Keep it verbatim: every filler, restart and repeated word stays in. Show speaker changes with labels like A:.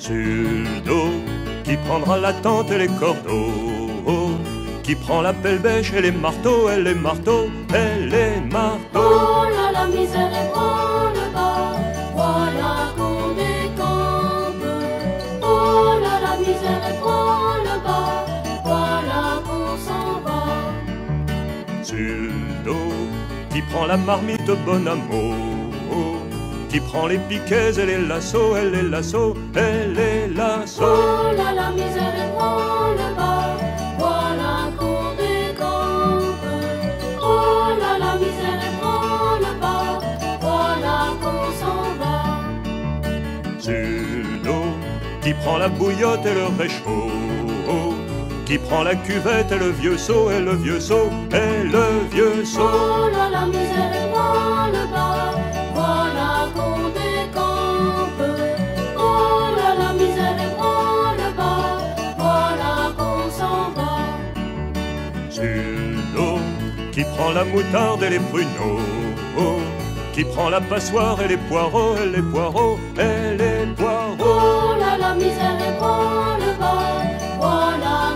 A: sur le dos, qui prendra la tente et les cordeaux, qui prend la pelle bêche et les marteaux, et les marteaux, et les marteaux.
B: Oh là la misère est branle-bas, voilà qu'on décampe. Oh là la misère est branle-bas, voilà qu'on s'en va.
A: Sur le dos, qui prend la marmite au bon amour, qui prend les piquets et les lassos, et les lassos, et les lassos.
B: Oh là la misère est branle-bas, voilà qu'on décampe. Oh là la misère est branle-bas, voilà qu'on s'en va.
A: Sur le dos, qui prend la bouillotte et le réchaud, qui prend la cuvette et le vieux seau, et le vieux seau, et le vieux seau.
B: Oh là la misère est branle-bas, voilà qu'on décampe. Oh là la misère est branle-bas, voilà qu'on s'en va.
A: Sur le dos, qui prend la moutarde et les pruneaux, qui prend la passoire et les poireaux, et les poireaux, et les poireaux.
B: Oh là la misère est branle-bas, voilà